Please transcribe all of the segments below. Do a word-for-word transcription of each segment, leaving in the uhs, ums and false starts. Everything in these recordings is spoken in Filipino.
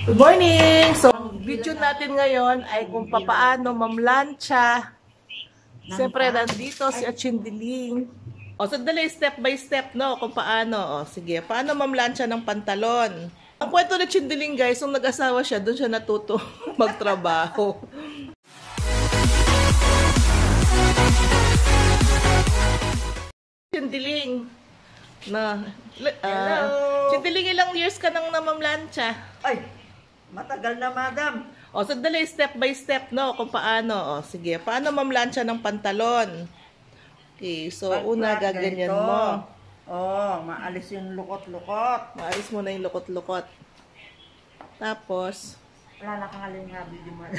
Good morning! So, ang video natin ngayon ay kung paano mamlansya. Siyempre, nandito si Achindiling. O, sandali, step by step, no? Kung paano. O, sige, paano mamlansya ng pantalon? Ang kwento ni Achindiling, guys, nung nag-asawa siya, doon siya natuto magtrabaho. Achindiling. Na, uh, Achindiling, ilang years ka nang namamlansya? Ay, matagal na, madam. O, sandali, step by step, no? Kung paano. O, sige, paano mamlansya ng pantalon? Okay, so, Pag una, gaganyan ganito. mo. Oh, maalis yung lukot-lukot. Maalis mo na yung lukot-lukot. Tapos, Wala na kang halingabi, di mo.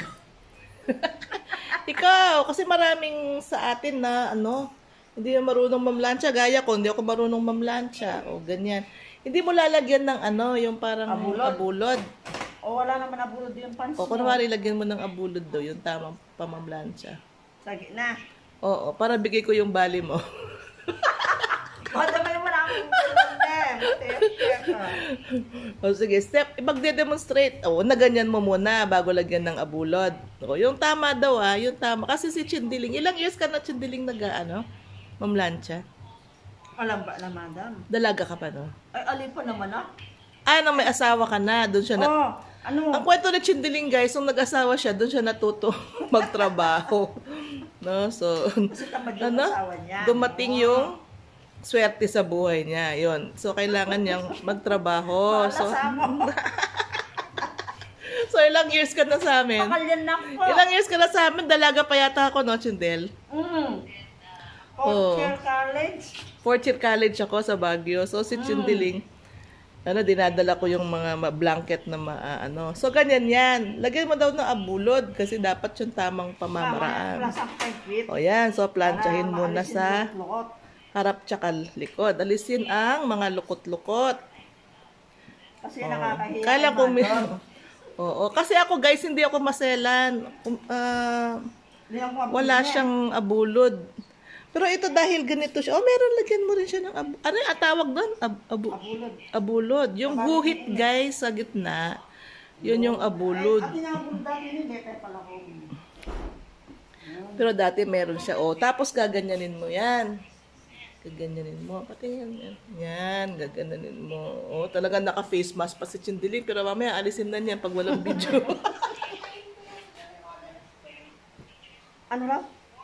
ikaw, kasi maraming sa atin na, ano, hindi na marunong mamlansya. Gaya ko, hindi ako marunong mamlansya. O, ganyan. Hindi mo lalagyan ng, ano, yung parang Abulod. abulod. O, wala naman nabulod yung pants O, kunwari, lagyan mo ng abulod daw, yung tamang pamamlansya. Sa gitna. Oo, para bigay ko yung bali mo. Madam naman ako. O sige, step, magde-demonstrate. O, na ganyan mo muna bago lagyan ng abulod. O, yung tama daw ah, yung tama. Kasi si Chindiling, ilang years ka na Chindiling nag, ano, mamlansya? Alam ba na, madam? Dalaga ka pa, no? Ay, alin pa naman ah. Ah, nang may asawa ka na, doon siya na... Oh, ano? Ang kwento ni Chindiling, guys, nung nag-asawa siya, doon siya natuto magtrabaho. No? So, Kasi tamad yung ano? asawa niya. Dumating Oh. yung swerte sa buhay niya. Yon. So, kailangan niyang magtrabaho. So, so, ilang years ka na sa amin? Pakalyan na po. Ilang years ka na sa amin? Dalaga pa yata ako, no, Chindel? Mm. Oh. Culture College. Fourth year college ako sa Baguio. So, si Chindiling, ano, dinadala ko yung mga ma- blanket na ma, ah, ano. So, ganyan yan. Lagyan mo daw ng abulod kasi dapat yung tamang pamamaraan. Plus ang pagpit. O yan, so planchahin Para muna maalisin sa yung lukot. harap tsaka likod. Alisin ang mga lukot-lukot. Kasi Oh. nakakahiya. Kala ang ko may... madam. Oo, kasi ako guys, hindi ako maselan. Um, ah, Hindi ako mabili wala niya. siyang abulod. Pero ito dahil ganito siya. Oh, meron lagyan mo rin siya ng ab- ano yung tawag doon? Ab- abu- Abulod. abulod. Yung guhit guys sa gitna, yun yung abulod. Ay, ate nga abulod dati hindi. Kaya pala ko. Pero dati meron siya. Oh, tapos gaganyanin mo yan. Gaganyanin mo. Pati yan. Yan, yan gaganyanin mo. Oh, talagang naka-face mask pa si Chindiling. Pero mamaya alisin na niyan pag walang video. Ano lang?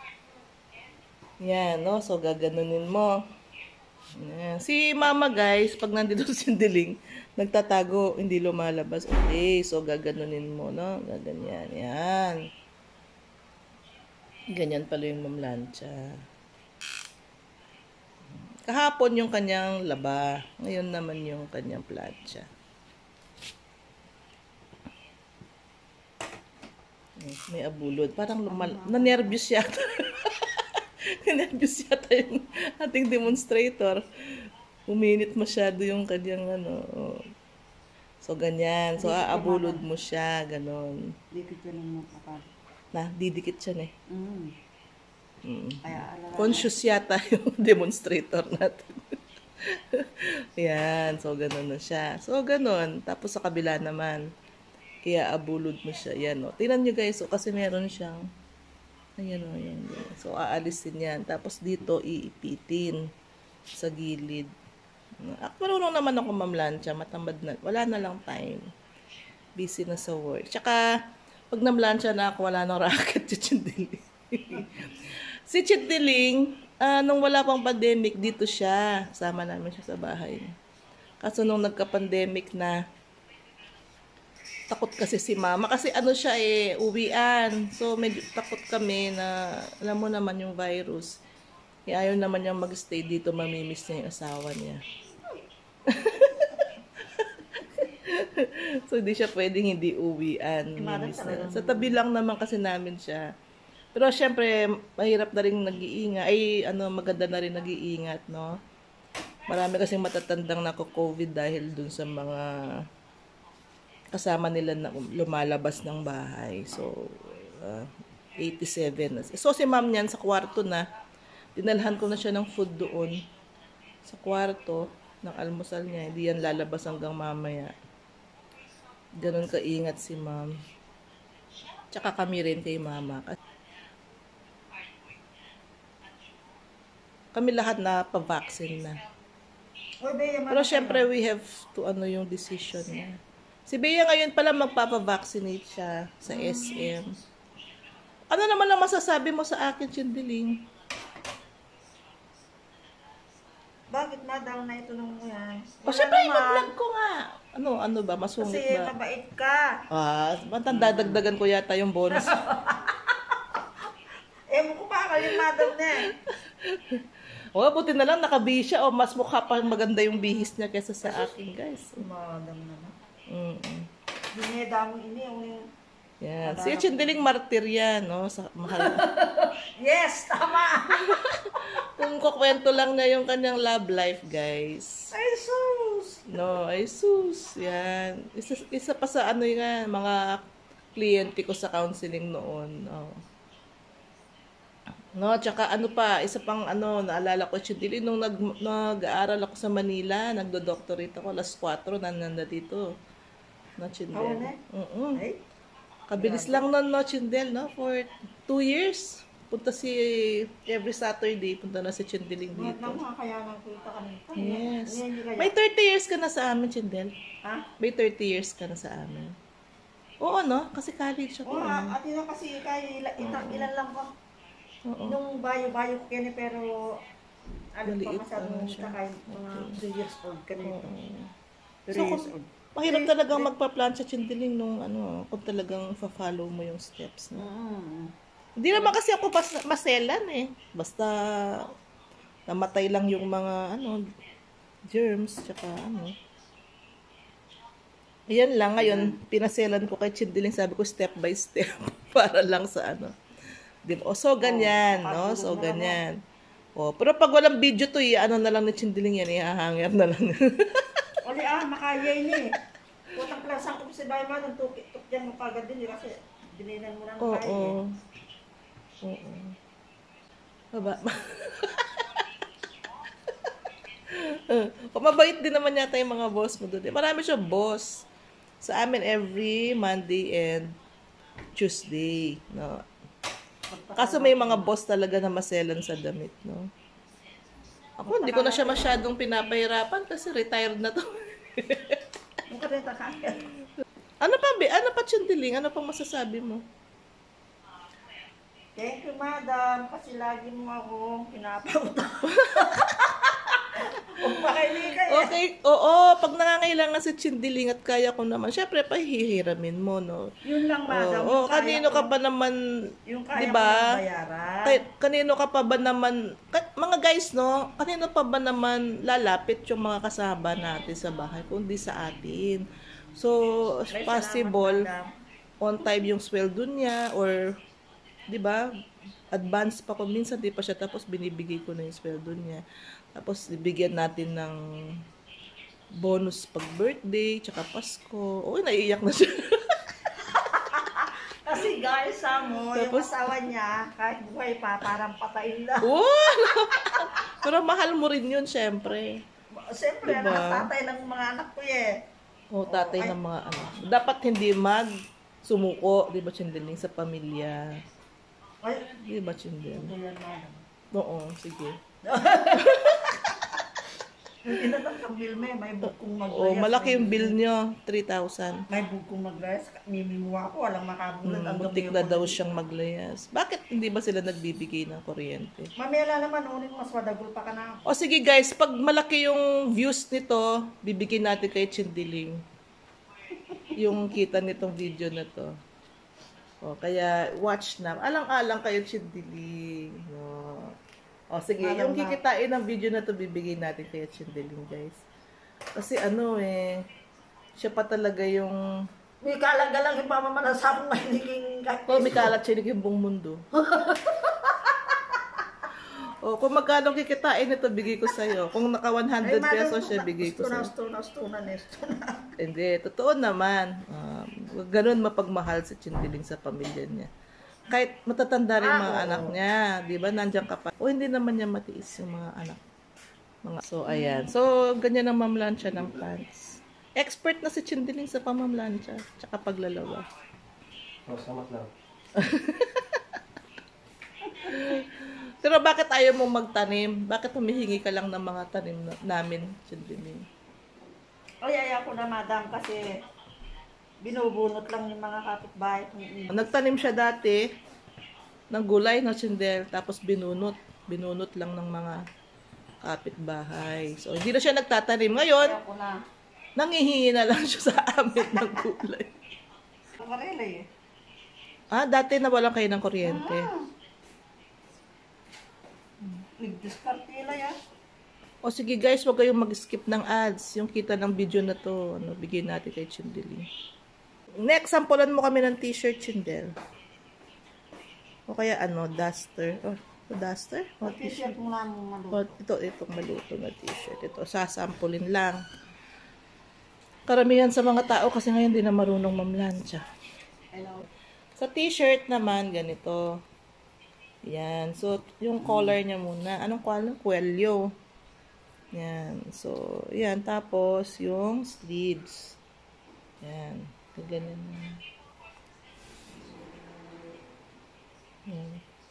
Yan, no? So, gaganunin mo. Yan. Si mama, guys, pag nandito si Chindiling, nagtatago, hindi lumalabas. Okay, so gaganunin mo, no? Gaganyan. Yan. Ganyan pala yung mamlansya. Kahapon yung kanyang laba. Ngayon naman yung kanyang plancha. May abulod. Parang lumal... Na-nervous yata. Na-nervous yata yung ating demonstrator. Uminit masyado yung kanyang ano. So, ganyan. So, aabulod mo siya. Ganon. Dikit yun ang kapal. Na, didikit siya eh. Mm. Mm. Kaya alala. Conscious yata yung demonstrator natin. Yan. So, ganon na siya. So, ganon. Tapos sa kabila naman. Kaya abulod mo siya. Yan o. Tingnan nyo guys. So, kasi meron siyang ayan o. Ayan. So, aalisin yan. Tapos dito, iipitin sa gilid. Ak, marunong naman ako mamlansya. Matambad na. Wala na lang time. Busy na sa work. Tsaka, pag namlansya na ako, wala nang racket si Chindiling. Si Chindiling, uh, nung wala pang pandemic, dito siya. Sama namin siya sa bahay. Kaso nung nagka-pandemic na, takot kasi si mama. Kasi ano siya eh, uwian. So, medyo takot kami na, alam mo naman yung virus. Eh, ayaw naman niyang mag-stay dito, mamimiss niya yung asawa niya. So, hindi siya pwedeng hindi uwian. Mamimiss na. Sa tabi lang naman kasi namin siya. Pero, syempre, mahirap na rin nag-iingat. Ay, ano, maganda na rin nag-iingat, no? Marami kasing matatandang nako-COVID dahil dun sa mga kasama nila na lumalabas ng bahay. So, uh, eighty-seven. So, si ma'am niyan sa kwarto na, dinalhan ko na siya ng food doon sa kwarto ng almusal niya. Hindi yan lalabas hanggang mamaya. ganun kaingat si ma'am. Tsaka kami rin kay mama. Kami lahat na pa-vaccine na. Uy, Bea, Pero mano syempre, kayo? we have to ano yung decision niya. Si Bea ngayon pala magpapa-vaccinate siya sa S M. Ano naman ang masasabi mo sa akin, Chindiling? Bakit madam na ito nung yan? O syempre, i-vlog ko nga. Ano, ano ba? Masungit Kasi ba? mabait ka. Ah, matanda dagdagan ko yata yung bonus. Eh, mo ko ba kayo madam na eh. O, buti na lang nakabihis siya. O, mas mukha pa maganda yung bihis niya kesa sa akin, guys. Madam naman. Mm-mm. Dinedamong ini yung... Yan. Si Chindiling martir yan, no? Sa, mahal. Yes, tama! Kung kukwento lang niya yung kanyang love life, guys. Ay, sus! No, ay sus. Yan. Isa, isa pa sa ano yan, mga kliyente ko sa counseling noon. Oh. No, tsaka ano pa, isa pang ano, naalala ko, Chindiling, nung nag, nag-aaral ako sa Manila, nagdo-doctorate ako, alas kwatro, nananda dito. No, Chindel. Oo, ne? Mm-mm. Ay, Kabilis lang nun, no, Chindel, no? For two years. Punta si, every Saturday, punta na si Chindiling mahal dito. na mga kaya nang kita kami. Yes. Yan, hindi kaya. May thirty years ka na sa amin, Chindel. Ha? May thirty years ka na sa amin. Oo, no? Kasi college ako. Oo, eh. at yun kasi kayo, ila- ita- ilan lang ko. Oo. Nung bayo-bayo ko kaya pero ano pa Maliit masyadong pa siya. tsaka mga three years old ka nito. Oo. three So, years kung- old. Mahirap talagang magpa-plan sa Chindiling nung ano, kung talagang fa-follow mo yung steps. No? Mm. Hindi naman kasi ako pas- maselan eh. Basta namatay lang yung mga ano germs tsaka ano. Ayan lang ngayon, pinaselan ko kay Chindiling, sabi ko step by step para lang sa ano. Di ba? O so ganyan, no? So ganyan. O, pero pag walang video to, i ano na lang ni Chindiling yan, ihahanger na lang. Oli ah, makaya ini. Putang klasang ko si Bayma, nung tukit-tuk dyan mo kagad din, di kasi dininan mo na ng Oo. kaya eh. Oo. Baba. O, mabait din naman yata yung mga boss mo doon. Marami siya boss. Sa amin every Monday and Tuesday. No? Kaso may mga boss talaga na maselan sa damit. No? Ako, hindi ko na siya masyadong pinapahirapan kasi retired na to. Mukha rin takaya. Ano pa, Be? Ano pa, Chindiling? Ano pang masasabi mo? Thank you, madam, kasi lagi mo akong pinapauta. Huwag makinig kayo. Okay, oo, pag nangangailangan sa Chindiling at kaya ko naman, syempre, pahihiramin mo, no? Yun lang, madam. Oo, yung kaya kanino ka ko- ba naman, Yung kaya di ko ba? nang bayaran. Kay- kanino ka pa ba naman, ka- mga guys, no? Kanino pa ba naman lalapit yung mga kasama natin sa bahay, kundi sa atin? So, Ay, salamat, possible, madam. on time yung sweldo niya, or, di ba, advance pa ko. Minsan, di pa siya, tapos binibigay ko na yung sweldo niya. Tapos, bibigyan natin ng bonus pag birthday, tsaka Pasko. Uy, naiiyak na siya. Kasi guys, mo, yung Tapos- asawa niya, kahit buhay pa, parang patayin lang. Oh! Pero mahal mo rin yun, syempre. Siyempre, Diba? anak tatay ng mga anak ko eh. O, tatay Ay. ng mga ano. Dapat hindi mag sumuko, di ba, Chindiling, sa pamilya. Ay, Di ba, Chindel? ito yan, madam. Oo, sige. Yung inanap ang bill may, may bukong maglayas. O, malaki yung may- bill nyo, three thousand. May bukong maglayas. Mimimuha ko, walang makabulat. Hmm, ang butik dami na ko. daw siyang maglayas. Bakit hindi ba sila nagbibigay ng kuryente? Mamela naman, ulit mas madagol pa ka na. O sige guys, pag malaki yung views nito, bibigyan natin kay Chindiling yung kita nitong video na to. O, kaya watch na. Alang-alang kayo, Chindiling. No. O sige, Alam yung na. kikitain ng video na to, bibigyan natin kay Chindiling, guys. Kasi ano eh, siya pa talaga yung... May kalagalang yung pamamanasakong may naging kahit Oh, may kalat siya yung buong mundo. O, kung magkano kikitain nito, bigay ko sa'yo. Kung naka one hundred pesos siya, bigay ko sa'yo. Tunas, tunas, tunas, tunas. Hindi, totoo naman. Um, ganun mapagmahal si Chindiling sa pamilya niya. Kahit matatanda rin Ah, mga oo. anak niya, di ba? Nandiyan ka pa. O hindi naman niya matiis yung mga anak. Mga, so, ayan. So, ganyan ang mamlan siya ng pants. Expert na si Chindiling sa pamamlansya, tsaka paglalawa. Oh, salamat lang. Pero bakit ayaw mo magtanim? Bakit humihingi ka lang ng mga tanim na, namin, Chindiling? Ay, ayaw ko na, madam, kasi binubunot lang yung mga kapitbahay. Nagtanim siya dati ng gulay na Chindel, tapos binunot. Binunot lang ng mga kapitbahay. So, hindi na siya nagtatanim. Ngayon, Ayaw ko na. nangihingi na lang siya sa amin ng gulay. Ang karela eh. Ah, dati nawalan kayo ng kuryente. Ah. Nag-discard nila yan. O sige guys, huwag kayong mag-skip ng ads. Yung kita ng video na to, ano, bigyan natin kay Chindiling. Next, sampulan mo kami ng t-shirt, Chindel. O kaya ano, duster. O, oh, duster? O, T-shirt t-shirt. mo lang maluto. O, ito, itong maluto na t-shirt. Ito, sasampulin lang. Karamihan sa mga tao kasi ngayon di na marunong mamlansya. Hello. Sa t-shirt naman, ganito. Yan. So, yung collar niya muna. Anong color? Cuello. Yan. So, yan. Tapos, yung sleeves. Yan. Ganyan na. Yan.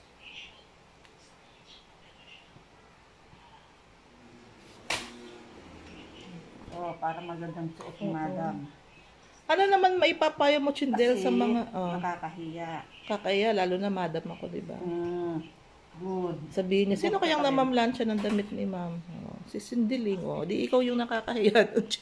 Oh, para magandang suot ni madam. Ano naman maipapayo mo, Chindel, Kasi sa mga... Oh, nakakahiya. kakaya, lalo na madam ako, diba? Mm, good. Sabihin niya, sino kayang namamlansya ng damit ni ma'am? Oh, si Cindiling, oh. Di ikaw yung nakakahiya.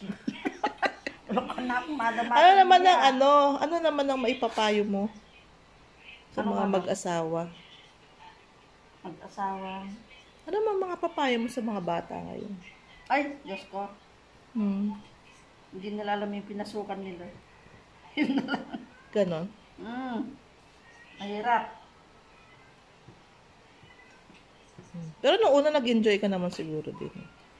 Ano ako, madam? Ano naman ang ano? Ano naman ang maipapayo mo sa Ano mga ba? mag-asawa? Mag-asawa. Ano naman mga papayo mo sa mga bata ngayon? Ay, Diyos ko. Hmm. Hindi nila alam yung pinasukan nila. Ganon. Mm. Mahirap. Pero nung una nag-enjoy ka naman siguro din.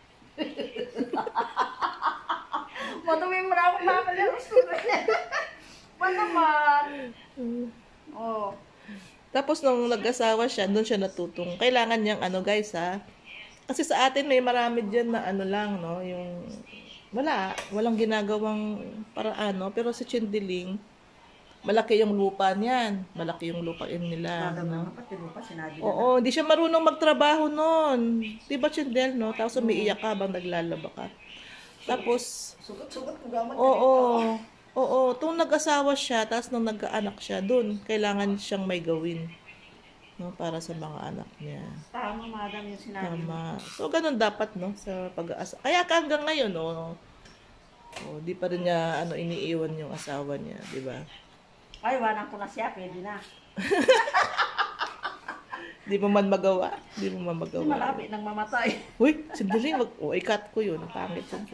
Madumi mo na akong makalaro. Pa naman. Oh. Tapos nung nag-asawa siya, doon siya natutong. Kailangan niyang ano guys ha. Kasi sa atin may marami dyan na ano lang, no? Yung wala, walang ginagawang paraan, no? Pero sa Chindiling, malaki yung lupa niyan. Malaki yung lupain nila, Madam no? naman, pati mo pa sinabi na. Oo, hindi siya marunong magtrabaho noon. Di ba, Chindel, no? Tapos umiiyak ka habang naglalaba ka. Tapos, Sugat-sugat ko gamot. oo, oo, tung nag-asawa siya, tapos nung nagkaanak siya, dun, kailangan siyang may gawin. No, para sa mga anak niya. Tama, madam, yung sinabi mo. Tama. So, ganun dapat, no? Sa pag-aasa. Kaya ka hanggang ngayon, no? Oh, di pa rin niya, ano, iniiwan yung asawa niya, di ba? Ay, wanan ko na siya, pwede na. Di mo man magawa. Di mo man Kasi magawa. malabi nang mamatay. Uy, sandali, wag, oh, i-cut ko yun. Pangit yun.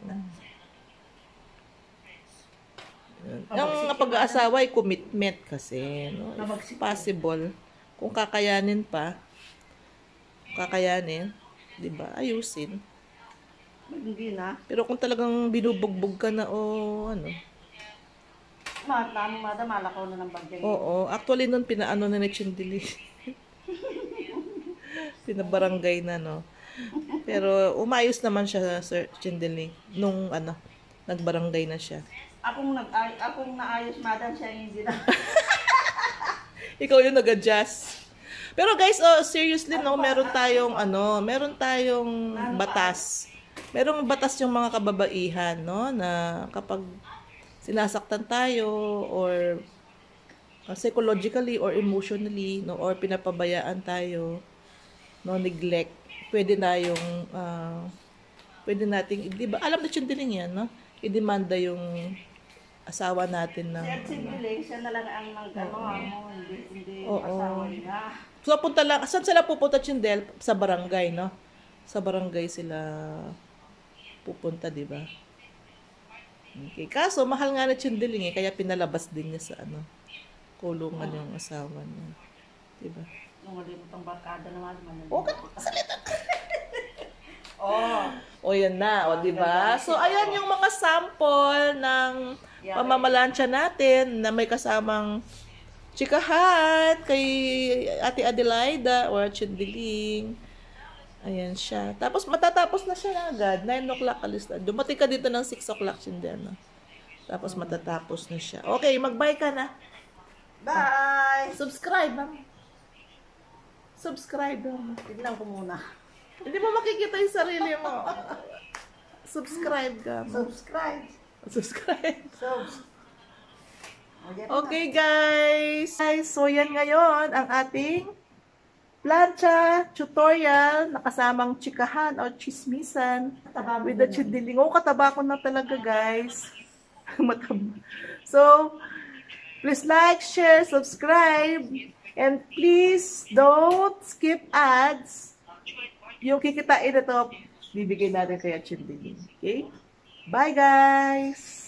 Yung pag-aasawa ay commitment kasi, no? If possible, kung kakayanin pa, kakayanin, di ba, ayusin. Hindi na. Pero kung talagang binubugbog ka na o ano, Madam, madam, malakaw na ng bagay. oo, actually nun pinaano na ni Chindili. Pinabarangay na, no. Pero umayos naman siya, Sir Chindili, nung ano, nagbarangay na siya. Akong nag ay, akong naayos, madam, siya yung hindi na. Ikaw yung nag-adjust. Pero guys, oh, seriously, no, meron tayong ano, meron tayong batas. Merong batas yung mga kababaihan, no, na kapag sinasaktan tayo or uh, psychologically or emotionally, no, or pinapabayaan tayo, no, neglect, pwede na yung uh, pwede nating, di ba, alam na Chindiling yan, no, i-demanda yung asawa natin ng Si At Sibiling, siya na lang ang nag, ano, ano, hindi, hindi Oo. yung asawa niya. So, punta lang, saan sila pupunta, Chindel? Sa barangay, no? Sa barangay sila pupunta, di ba? Okay. Kaso, mahal nga na Chindiling eh, kaya pinalabas din niya sa, ano, kulungan yung asawa niya. Di ba? Nung malimutang barkada naman. O, ganun salita. Oh. O, yan na. O, di ba? So, ayan yung mga sample ng pamamalansya natin na may kasamang chikahan kay Ate Adelaida or Chindiling. Ayan siya. Tapos matatapos na siya na agad. nine o'clock alis na. Dumating ka dito ng six o'clock Chindel. Tapos matatapos na siya. Okay, mag-bye ka na. Bye! Subscribe, ma'am. Subscribe, ma'am. Tignan ko muna. Hindi mo makikita yung sarili mo. Subscribe ka. ma'am. Subscribe. Subscribe. Subs. Okay, guys. Guys, so yan ngayon ang ating plancha tutorial na kasamang chikahan o chismisan with the chindiling. Oh, kataba ko na talaga, guys. Mataba. So, please like, share, subscribe, and please don't skip ads. Yung kikitain na to, bibigay natin kaya chindiling. Okay? Bye, guys!